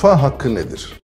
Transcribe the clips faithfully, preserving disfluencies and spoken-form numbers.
Şufa hakkı nedir?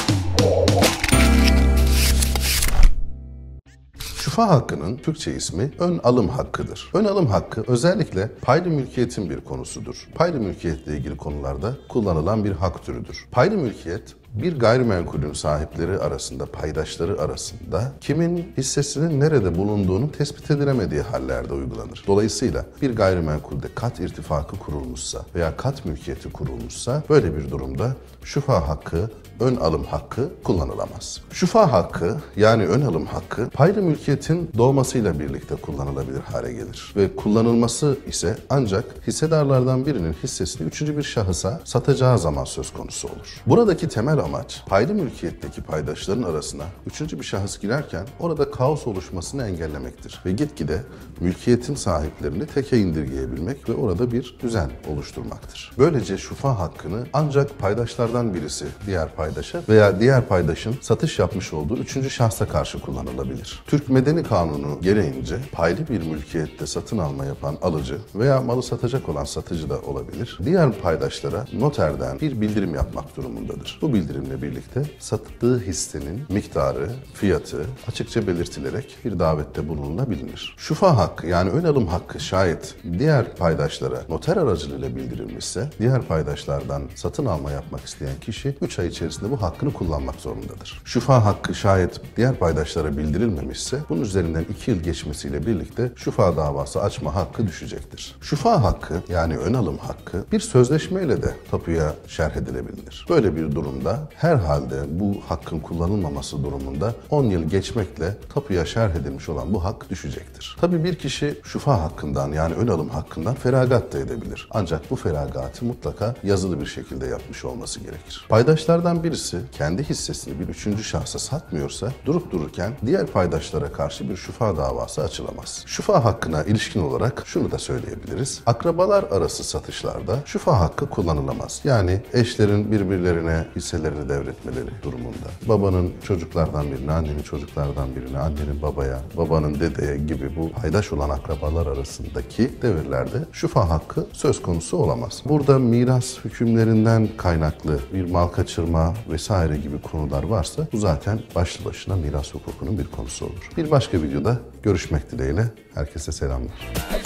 Şufa hakkının Türkçe ismi ön alım hakkıdır. Ön alım hakkı özellikle paylı mülkiyetin bir konusudur. Paylı mülkiyetle ilgili konularda kullanılan bir hak türüdür. Paylı mülkiyet, bir gayrimenkulün sahipleri arasında, paydaşları arasında kimin hissesinin nerede bulunduğunu tespit edilemediği hallerde uygulanır. Dolayısıyla bir gayrimenkulde kat irtifakı kurulmuşsa veya kat mülkiyeti kurulmuşsa böyle bir durumda şufa hakkı, ön alım hakkı kullanılamaz. Şufa hakkı yani ön alım hakkı paylı mülkiyetin doğmasıyla birlikte kullanılabilir hale gelir. Ve kullanılması ise ancak hissedarlardan birinin hissesini üçüncü bir şahısa satacağı zaman söz konusu olur. Buradaki temel amaç paylı mülkiyetteki paydaşların arasına üçüncü bir şahıs girerken orada kaos oluşmasını engellemektir. Ve gitgide mülkiyetin sahiplerini teke indirgeyebilmek ve orada bir düzen oluşturmaktır. Böylece şufa hakkını ancak paydaşlardan birisi diğer paydaşa veya diğer paydaşın satış yapmış olduğu üçüncü şahsa karşı kullanılabilir. Türk Medeni Kanunu gereğince paylı bir mülkiyette satın alma yapan alıcı veya malı satacak olan satıcı da olabilir. Diğer paydaşlara noterden bir bildirim yapmak durumundadır. Bu bildirimle birlikte sattığı hissenin miktarı, fiyatı açıkça belirtilerek bir davette bulunulabilir. Şufa hakkı yani ön alım hakkı şayet diğer paydaşlara noter aracılığıyla bildirilmişse diğer paydaşlardan satın alma yapmak isteyen kişi üç ay içerisinde bu hakkını kullanmak zorundadır. Şufa hakkı şayet diğer paydaşlara bildirilmemişse bunun üzerinden iki yıl geçmesiyle birlikte şufa davası açma hakkı düşecektir. Şufa hakkı yani ön alım hakkı bir sözleşmeyle de tapuya şerh edilebilir. Böyle bir durumda herhalde bu hakkın kullanılmaması durumunda on yıl geçmekle tapuya şerh edilmiş olan bu hak düşecektir. Tabii bir kişi şufa hakkından yani ön alım hakkından feragat da edebilir. Ancak bu feragatı mutlaka yazılı bir şekilde yapmış olması gerekir. Paydaşlardan birisi kendi hissesini bir üçüncü şahsa satmıyorsa durup dururken diğer paydaşlara karşı bir şufa davası açılamaz. Şufa hakkına ilişkin olarak şunu da söyleyebiliriz. Akrabalar arası satışlarda şufa hakkı kullanılamaz. Yani eşlerin birbirlerine hisselerini devretmeleri durumunda. Babanın çocuklardan birine, annenin çocuklardan birine, annenin babaya, babanın dedeye gibi bu paydaş olan akrabalar arasındaki devirlerde şufa hakkı söz konusu olamaz. Burada miras hükümlerinden kaynaklı bir mal kaçırma vesaire gibi konular varsa bu zaten başlı başına miras hukukunun bir konusu olur. Bir başka videoda görüşmek dileğiyle herkese selamlar.